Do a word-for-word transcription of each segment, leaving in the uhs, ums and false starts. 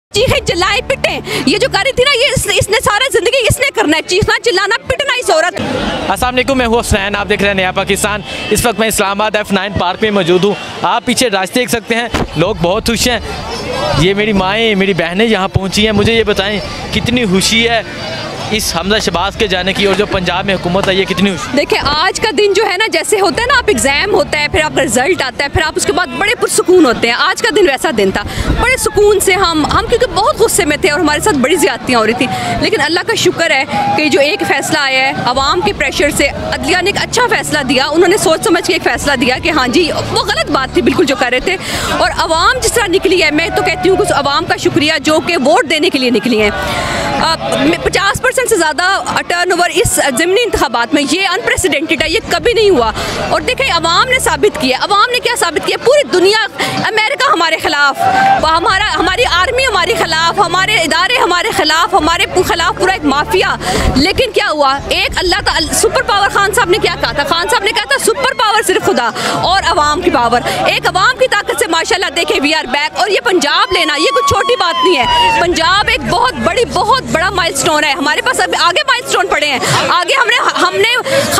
चीखें चिल्लाएं पिटें, ये जो कर रही थी ना, ये इस, इसने सारा जिंदगी इसने करना है, चीखना चिल्लाना पिटना इस औरत। अस्सलाम वालेकुम, मैं हूँ हुसैन, आप देख रहे हैं नया पाकिस्तान। इस वक्त मैं इस्लामाबाद एफ नाइन पार्क में मौजूद हूँ। आप पीछे रास्ते देख सकते हैं, लोग बहुत खुश हैं। ये मेरी माएँ मेरी बहनें यहाँ पहुँची हैं। मुझे ये बताएं कितनी खुशी है इस हमजा शहबाज के जाने की, और जो पंजाब में हुकूमत आई है कितनी खुशी। देखिए आज का दिन जो है ना, जैसे होता है ना, आप एग्जाम होता है, फिर आपका रिजल्ट आता है, फिर आप उसके बाद बड़े पुरसुकून होते हैं। आज का दिन वैसा दिन था, बड़े सुकून से हम हम क्योंकि बहुत गुस्से में थे और हमारे साथ बड़ी ज़्यादतियाँ हो रही थी, लेकिन अल्लाह का शुक्र है कि जो एक फ़ैसला आया है अवाम के प्रेशर से, अदलिया ने एक अच्छा फ़ैसला दिया। उन्होंने सोच समझ के एक फ़ैसला दिया कि हाँ जी वो गलत बात थी बिल्कुल जो कर रहे थे, और अवाम जिस तरह निकली है, मैं तो कहती हूँ उस अवाम का शुक्रिया जो कि वोट देने के लिए निकली हैं। पचास परसेंट से ज़्यादा टर्न ओवर इस ज़िमनी इंतखाबात में, ये अनप्रेसिडेंटेड है, ये कभी नहीं हुआ। और देखें अवाम ने साबित किया, अवाम ने क्या साबित किया, पूरी दुनिया, अमेरिका हमारे खिलाफ, हमारा हमारी आर्मी हमारे खिलाफ, हमारे इदारे हमारे खिलाफ, हमारे खिलाफ पूरा एक माफिया। लेकिन क्या हुआ, एक अल्लाह का सुपर पावर, खान साहब ने क्या कहा था, खान साहब ने कहा था सुपर पावर सिर्फ खुदा और अवाम की पावर, एक अवाम की ताकत से माशाल्लाह देखें वी आर बैक। और ये पंजाब लेना ये कुछ छोटी बात नहीं है, पंजाब एक बहुत बड़ी बहुत बड़ा माइलस्टोन है। हमारे पास अब आगे माइलस्टोन पड़े हैं, आगे हमने हमने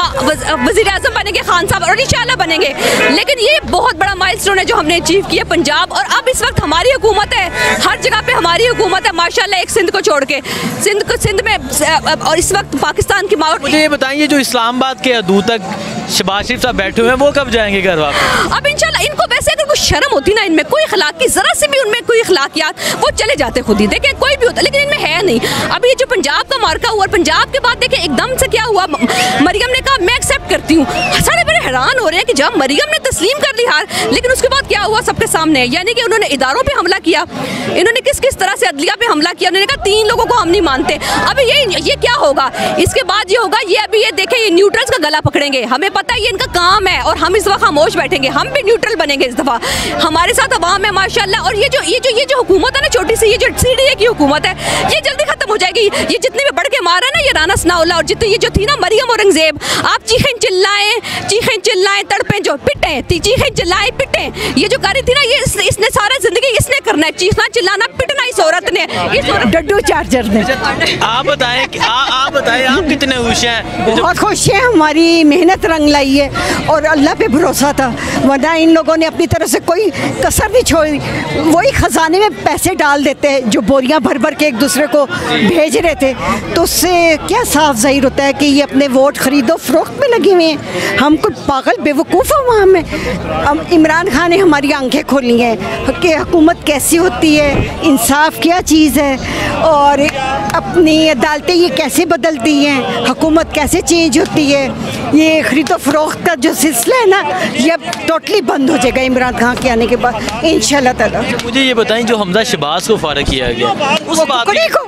वज़ीर आज़म बनेंगे खान साहब, और इंशाल्लाह बनेंगे, लेकिन ये बहुत बड़ा माइलस्टोन है जो हमने अचीव किया पंजाब। और अब इस वक्त हमारी हुकूमत है, हर जगह पे हमारी हुकूमत है माशाल्लाह, एक सिंध को छोड़ के, सिंध को सिंध में, और इस वक्त पाकिस्तान की मावट। मुझे ये बताइए जो इस्लामाबाद के हदूद तक शहबाज शरीफ साहब बैठे हुए हैं, वो कब जाएंगे घर वापस? अब इंशाल्लाह इनको वैसे अगर कुछ शर्म होती ना, इनमें कोई अखलाक की जरा से भी उनमें कोई अखलाकियात, वो चले जाते खुद ही, देखें कोई भी होता, लेकिन इनमें है नहीं। अब ये जो पंजाब का मार्का हुआ, पंजाब के बाद देखें एकदम से क्या हुआ, मरियम ने कहा मैं एक्सेप्ट करती हूँ। सारे बड़े हैरान हो रहे हैं कि जब मरियम ने तस्लीम कर ली हार, लेकिन उसके बाद क्या हुआ सबके सामने, यानी कि उन्होंने इदारों पे हमला किया, इन्होंने किस किस तरह से अदलिया पे हमला किया। उन्होंने कहा तीन लोगों को हम नहीं मानते। अब ये ये क्या होगा, इसके बाद ये होगा, ये अभी ये देखें ये न्यूट्रल्स का गला पकड़ेंगे, हमें पता है ये इनका काम है, और हम इस वक्त खामोश बैठेंगे, हम भी न्यूट्रल बनेंगे इस दफ़ा। हमारे साथ अवाम है माशाल्लाह, और ये जो ये जो ये जो हुकूमत है ना छोटी सी, ये जो सी डी ए की हुकूमत है, ये जल्दी खत्म हो जाएगी। ये जितने भी बढ़ के मारा ना ये राना सनाउल्लाह, और जितनी ये जो थी ना मरियम औरंगजेब, आप चीखें चिल्लाएं चीखें चिल्लाएं तड़पें जो पिटें, चीखें चिल्लाएं पिटें, ये जो कर रही थी ना, ये इस, इसने सारा जिंदगी इसने करना है, चीखना चिल्लाना पिटना इस औरत ने, इस डड्डू चार्जर ने। आप बताएं कि आ, आप बताएं आप कितने खुश हैं? बहुत खुश हैं, हमारी मेहनत रंग लाई है और अल्लाह पे भरोसा था, वरना इन लोगों ने अपनी तरफ से कोई कसर नहीं छोड़ी। वही खजाने में पैसे डाल देते हैं जो बोरियां भर भर के एक दूसरे को भेज रहे थे, तो उससे क्या साफ जाहिर होता है कि ये अपने वोट खरीदो फरोख्त में लगे हुए हैं। हम कुछ पागल बेवकूफ़ हैं वहाँ में। अब इमरान खान ने हमारी आंखें खोली हैं कि हुकूमत कैसी होती है, इंसाफ क्या चीज़ है, और अपनी अदालतें ये कैसे बदलती हैं, हुकूमत कैसे चेंज होती है। ये खरीदो फरोख्त का जो सिलसिला है ना, ये अब टोटली बंद हो जाएगा इमरान खान के आने के बाद इंशाल्लाह ताला। मुझे ये बताएं जो हमजा शहबाज को फारिग किया गया, उस कुकड़ी को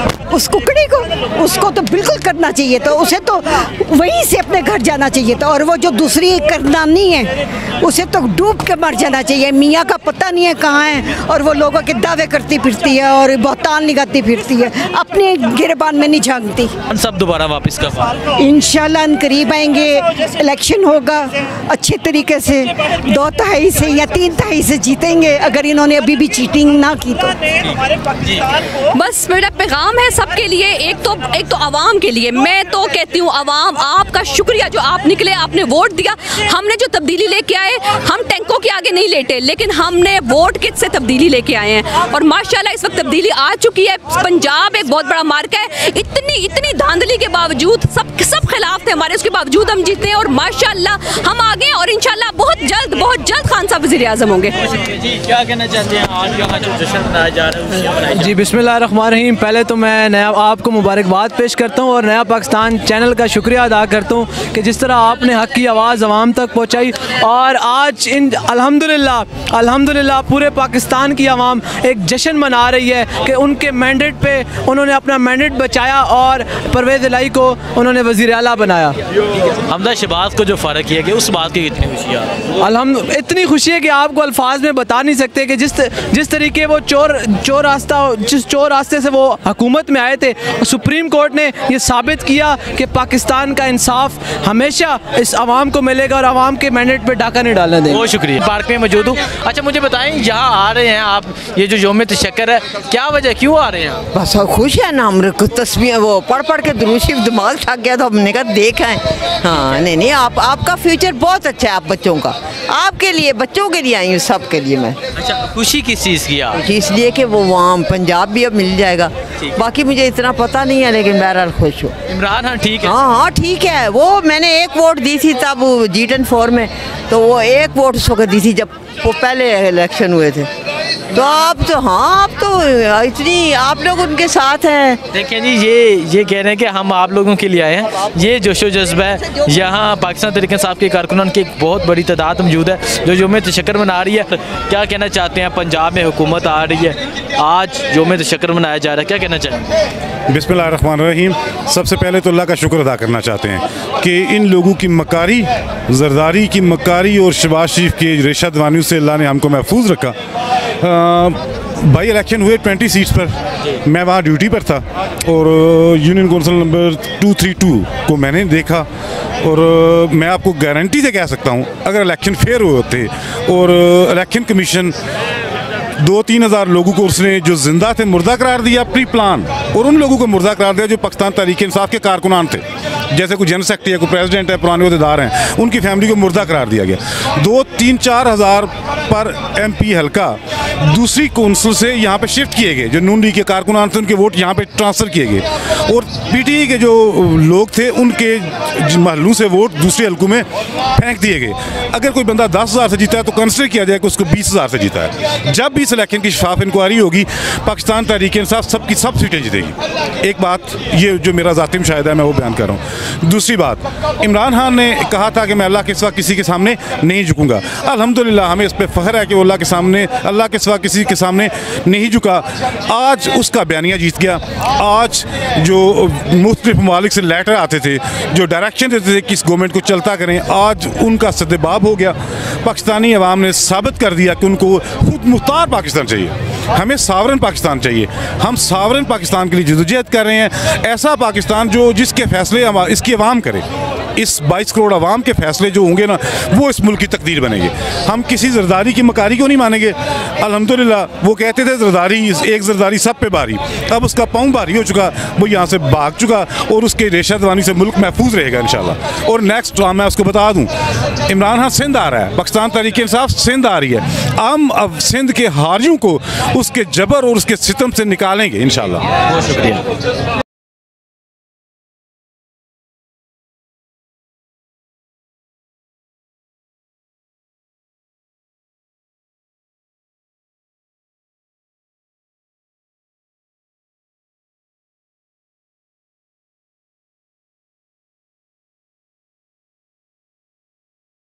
उस कुकड़ी को उसको तो बिल्कुल करना चाहिए, तो उसे तो वहीं से अपने घर जाना चाहिए था, और वो जो दूसरी करनानी है उसे तो डूब के मर जाना चाहिए। मियाँ का पता नहीं है कहाँ है, और वो लोगों के दावे करती फिरती है और बहुतान निगाहती फिरती है, अपने गिरबान में नहीं झांकती। सब दोबारा वापस कब? इंशाल्लाह करीब आएंगे, इलेक्शन होगा अच्छे तरीके से, दो तिहाई से या तीन तिहाई से जीतेंगे, अगर इन्होंने अभी भी चीटिंग ना की तो। बस मेरा पैगाम है सबके लिए, एक तो एक तो अवाम के लिए, मैं तो कहती हूँ अवाम आपका शुक्रिया जो आप निकले, आपने वोट दिया। हमने जो तब्दीली लेके आए, हम टैंकों के आगे नहीं लेटे, लेकिन हमने वोट किट से तब्दीली लेके आए हैं, और माशाल्लाह इस वक्त तब्दीली आ चुकी है। पंजाब एक बहुत बड़ा मार्का है, इतनी इतनी धांधली के बावजूद, सब सब खिलाफ थे हमारे, उसके बावजूद हम जीते हैं, और माशाल्लाह हम आगे, और इंशाल्लाह बहुत जल्द बहुत जल्द खान साहब वज़ीर आज़म होंगे। जी क्या कहना चाहते हैं आज यहाँ जो जश्न मनाया जा रहा है? जी बिस्मिल्लाहिर्रहमानिर्रहीम, पहले तो मैं नया आपको मुबारकबाद पेश करता हूँ और नया पाकिस्तान चैनल का शुक्रिया अदा करता हूँ कि जिस तरह आपने हक़ की आवाज़ आवाम तक पहुँचाई, और आज इन अल्हम्दुलिल्लाह अल्हम्दुलिल्लाह पूरे पाकिस्तान की आवाम एक जश्न मना रही है कि उनके मैंडेट पे उन्होंने अपना मैंडेट बचाया और परवेज़ इलाही को उन्होंने वज़ीर आला बनाया। हमजा शहबाज को जो फ़र्क किया गया उस बात की कितनी खुशी है? अल्हम्द इतनी खुशी है कि आपको अल्फाज में बता नहीं सकते कि जिस जिस तरीके वो चोर चोर रास्ता जिस चोर रास्ते से वो हुकूमत में आए थे, सुप्रीम कोर्ट ने ये साबित किया कि पाकिस्तान का इंसाफ हमेशा इस आवाम को मिलेगा और आवाम के मैंडेट पे डाका नहीं डालने देंगे। बहुत शुक्रिया। पार्क में मौजूद हूँ। अच्छा मुझे बताएं, यहाँ आ रहे हैं आप, ये जो योम तशक्कुर फिक्र है, क्या वजह, क्यों आ रहे हैं आप? बस खुश है ना, हम तस्वीर वो पढ़ पढ़ के दुरूद शरीफ दिमाग थक गया, तो हमने कहा देखा है। हाँ नहीं नहीं, आप आपका फ्यूचर बहुत अच्छा है, आप बच्चों का, आपके लिए, बच्चों के लिए आई हूँ, सब के लिए मैं। अच्छा, खुशी किस चीज़ की आप? इसलिए कि वो वहाँ पंजाब भी अब मिल जाएगा, बाकी मुझे इतना पता नहीं है, लेकिन बहरहाल खुश हूँ। इमरान खान ठीक है? हाँ हाँ ठीक है, वो मैंने एक वोट दी थी तब जी टेन फोर में, तो वो एक वोट उसको दी थी जब वो पहले इलेक्शन हुए थे। तो आप तो हाँ आप तो इतनी आप लोग उनके साथ हैं। देखिए जी, ये ये कह रहे हैं कि हम आप लोगों के लिए आए हैं, ये जोशो जज्बा है। यहाँ पाकिस्तान तहरीक इंसाफ के कारकुनान की एक बहुत बड़ी तादाद मौजूद है जो यौम तशक्कुर मना रही है। क्या कहना चाहते हैं? पंजाब में हुकूमत आ रही है, आज यौम तशक्कुर मनाया जा रहा है, क्या कहना चाहेंगे? बिस्मिल्लाहिर्रहमानिर्रहीम। सबसे पहले तो अल्लाह का शुक्र अदा करना चाहते हैं कि इन लोगों की मकारी, जरदारी की मकारी और शहबाज शरीफ की रिश्वत वानियों से अल्लाह ने हमको महफूज रखा। बाई इलेक्शन हुए ट्वेंटी सीट्स पर, मैं वहाँ ड्यूटी पर था और union council number two three two को मैंने देखा, और मैं आपको गारंटी से कह सकता हूँ अगर इलेक्शन फेयर हुए होते और इलेक्शन कमीशन दो तीन हज़ार लोगों को उसने जो जिंदा थे मुर्दा करार दिया प्री प्लान, और उन लोगों को मुर्दा करार दिया जो पाकिस्तान तहरीक इंसाफ के कारकुनान थे, जैसे कोई जनरल सेक्रेटरी है, कोई प्रेसिडेंट है, पुराने अहदेदार हैं, उनकी फैमिली को मुर्दा करार दिया गया। दो तीन चार हज़ार पर एम पी हल्का दूसरी कौंसिल से यहाँ पे शिफ्ट किए गए, जो नून लीग के कारकुनान थे उनके वोट यहाँ पे ट्रांसफ़र किए गए, और पी टी आई के जो लोग थे उनके महलों से वोट दूसरे हल्कों में फेंक दिए गए। अगर कोई बंदा दस हज़ार से जीता है तो कंसिडर किया जाए कि उसको बीस हज़ार से जीता है। जब भी इस इलेक्शन की शफाफ इंक्वायरी होगी, पाकिस्तान तहरीक इंसाफ सब की सब सीटें जीतेगी। एक बात ये जो मेरा ज़ाती मुशाहिदा है मैं वो बयान कर रहा हूँ। दूसरी बात, इमरान खान ने कहा था कि मैं अल्लाह के सिवा किसी के सामने नहीं झुकूंगा। अल्हम्दुलिल्लाह हमें इस पर फ़ख्र है कि वो अल्लाह के सामने, अल्लाह के सिवा किसी के सामने नहीं झुका। आज उसका बयानिया जीत गया। आज जो मुख्तलिफ ममालिक से लेटर आते थे, जो डायरेक्शन देते थे किस गवर्नमेंट को चलता करें, आज उनका सद्देबाब हो गया। पाकिस्तानी अवाम ने साबित कर दिया कि उनको खुद मुख्तार पाकिस्तान चाहिए, हमें सावरन पाकिस्तान चाहिए। हम सावरन पाकिस्तान के लिए जदोजहद कर रहे हैं, ऐसा पाकिस्तान जो जिसके फैसले इसकी अवाम करे। इस बाईस करोड़ अवाम के फैसले जो होंगे ना, वो इस मुल्क की तकदीर बनेंगे। हम किसी जरदारी की मकारी को नहीं मानेंगे। अल्हम्दुलिल्लाह वो कहते थे जरदारी, एक जरदारी सब पे भारी, अब उसका पाँव भारी हो चुका, वो यहाँ से भाग चुका, और उसके रेशतवानी से मुल्क महफूज रहेगा इंशाल्लाह। और नेक्स्ट मैं उसको बता दूँ, इमरान खान सिंध आ रहा है, पाकिस्तान तहरीक इंसाफ सिंध आ रही है। हम अब सिंध के हारियों को उसके जबर और उसके सितम से निकालेंगे इंशाल्लाह। बहुत शुक्रिया।